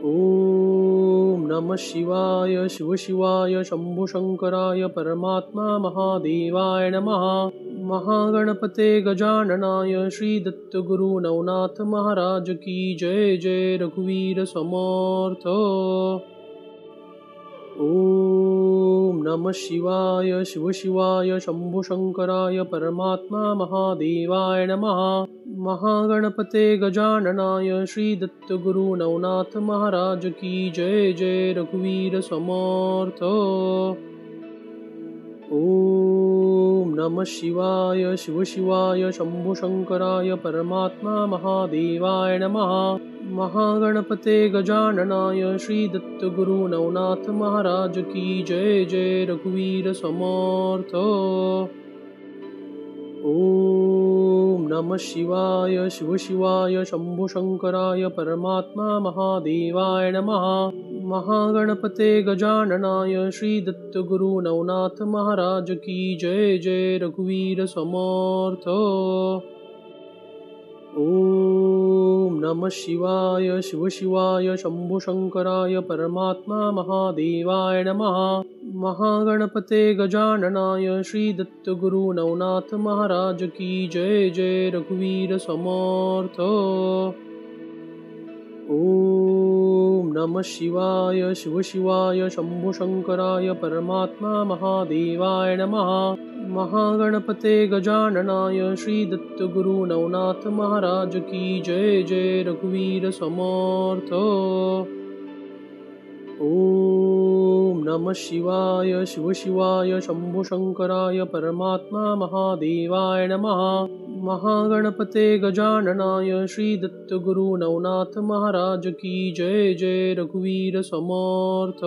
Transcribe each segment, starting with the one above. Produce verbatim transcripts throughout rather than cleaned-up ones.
ॐ नमः शिवाय शिव शिवाय शंभु शंकराय परमात्मा महादेवाय नमः। महागणपते गजाननाय श्री दत्त गुरु नवनाथ महाराज की जय। जय रघुवीर समर्थ। ॐ नमः शिवाय शिव शिवाय शंभु शंकराय परमात्मा महादेवाय नमः। महागणपते गजाननाय श्री दत्त गुरु नवनाथ महाराज की जय। जय रघुवीर समर्थ। ॐ नमः शिवाय शिव शिवाय शंभु शंकराय परमात्मा महादेवाय नमः। महागणपते गजाननाय श्री दत्त गुरु नवनाथ महाराज की जय। जय रघुवीर समर्थ। ॐ नमः शिवाय शिव शिवाय शंभु शंकराय परमात्मा महादेवाय नमः। महागणपते गजाननाय श्री दत्त गुरु नवनाथ महाराज की जय। जय रघुवीर समर्थ। ॐ नमः शिवाय शिव शिवाय शंभु शंकराय परमात्मा महादेवाय नमः। महागणपते गजाननाय श्री दत्त गुरु नवनाथ महाराज की जय। जय रघुवीर समर्थ। ॐ नमः शिवाय शिव शिवाय शंभु शंकराय परमात्मा महादेवाय नमः। महागणपते गजाननाय श्री दत्त गुरु नवनाथ महाराज की जय। जय रघुवीर समर्थ। ॐ नमः शिवाय शिव शिवाय शंभु शंकराय परमात्मा महादेवाय नमः। महागणपते गजाननाय श्री दत्त गुरु नवनाथ महाराज की जय। जय रघुवीर समर्थ।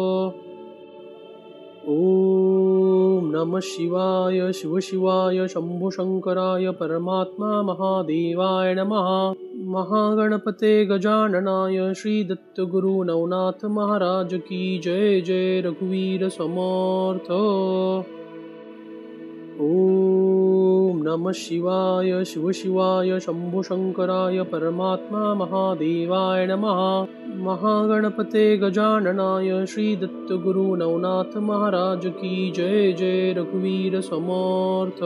ॐ नमः शिवाय शिव शिवाय शंभु शंकराय परमात्मा महादेवाय नमः। महागणपते गजाननाय श्री दत्त गुरु नवनाथ महाराज की जय। जय रघुवीर समर्थ। ॐ नमः शिवाय शिव शिवाय शंभु शंकराय परमात्मा महादेवाय नमः। महागणपते गजाननाय श्री दत्त गुरु नवनाथ महाराज की जय। जय रघुवीर समर्थ।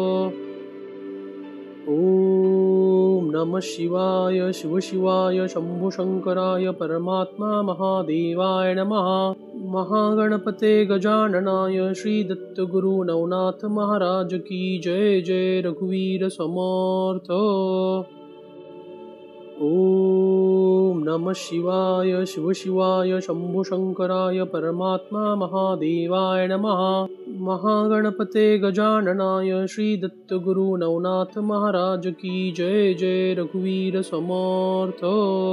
ॐ नमः शिवाय शिव शिवाय शंभु शंकराय परमात्मा महादेवाय नमः। महागणपते गजाननाय श्री दत्त गुरु नवनाथ महाराज की जय। जय रघुवीर समर्थ। ॐ नमः शिवाय शिव शिवाय शंभु शंकराय परमात्मा महादेवाय नमः। महागणपते गजाननाय श्री दत्त गुरु नवनाथ महाराज की जय। जय रघुवीर समर्थ।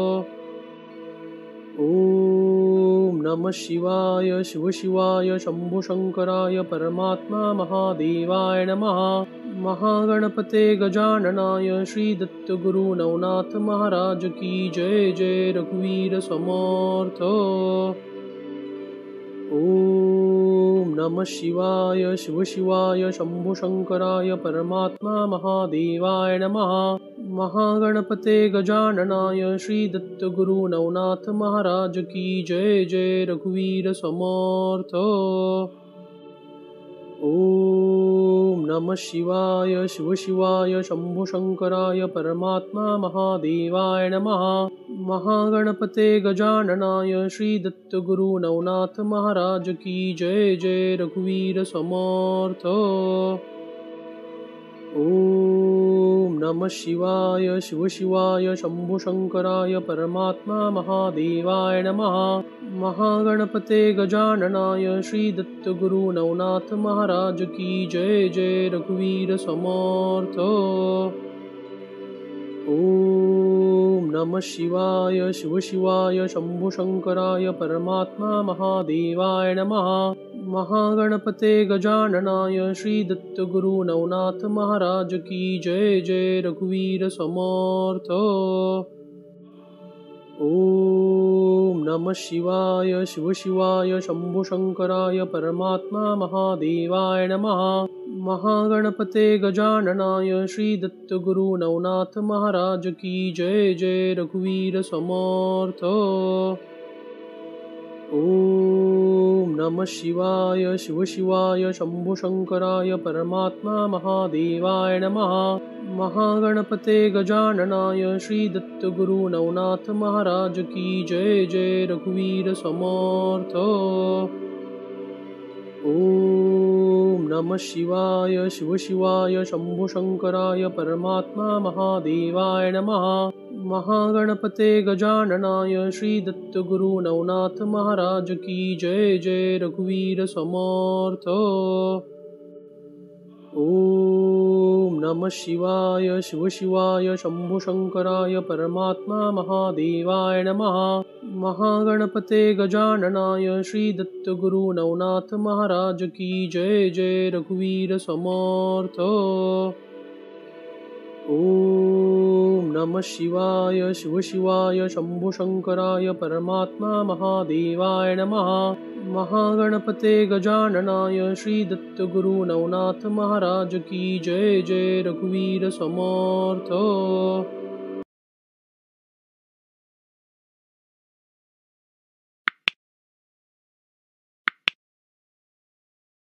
ॐ नमः शिवाय शिव शिवाय शंभु शंकराय परमात्मा महादेवाय नमः। महागणपते गजाननाय श्री दत्त गुरु नवनाथ महाराज की जय। जय रघुवीर समर्थ। ॐ नमः शिवाय शिव शिवाय शंभु शंकराय परमात्मा महादेवाय नमः। महागणपते गजाननाय श्री दत्त गुरु नवनाथ महाराज की जय। जय रघुवीर समर्थ। ॐ नमः शिवाय शिव शिवाय शंभु शंकराय परमात्मा महादेवाय नमः। महागणपते गजाननाय श्री दत्त गुरु नवनाथ महाराज की जय। जय रघुवीर समर्थ। ॐ नमः शिवाय शिव शिवाय शंभु शंकराय परमात्मा महादेवाय नमः। महागणपते गजाननाय श्री दत्त गुरु नवनाथ महाराज की जय। जय रघुवीर समर्थ। ॐ नमः शिवाय शिव शिवाय शंभु शंकराय परमात्मा महादेवाय नमः। महागणपते गजाननाय श्री दत्त गुरु नवनाथ महाराज की जय। जय रघुवीर समर्थ। ॐ नमः शिवाय शिव शिवाय शंभु शंकराय परमात्मा महादेवाय नमः। महागणपते गजाननाय श्री दत्त गुरु नवनाथ महाराज की जय। जय रघुवीर समर्थ। ओम नमः शिवाय शिव शिवाय शंभु शंकराय परमात्मा महादेवाय नमः। महागणपते गजाननाय श्री दत्त गुरु नवनाथ महाराज की जय। जय रघुवीर समर्थ। ओम नमः शिवाय शिव शिवाय शंभु शंकराय परमात्मा महादेवाय नमः। महागणपते गजाननाय श्री दत्त गुरु नवनाथ महाराज की जय। जय रघुवीर समर्थ। ओम नमः शिवाय शिव शिवाय शंभु शंकराय परमात्मा महादेवाय नमः। महागणपते गजाननाय श्री दत्त गुरु नवनाथ महाराज की जय। जय रघुवीर समर्थ। ओम नमः शिवाय शिव शिवाय शंभु शंकराय परमात्मा महादेवाय नमः। महागणपते गजाननाय श्री दत्त गुरु नवनाथ महाराज की जय। जय रघुवीर समर्थ।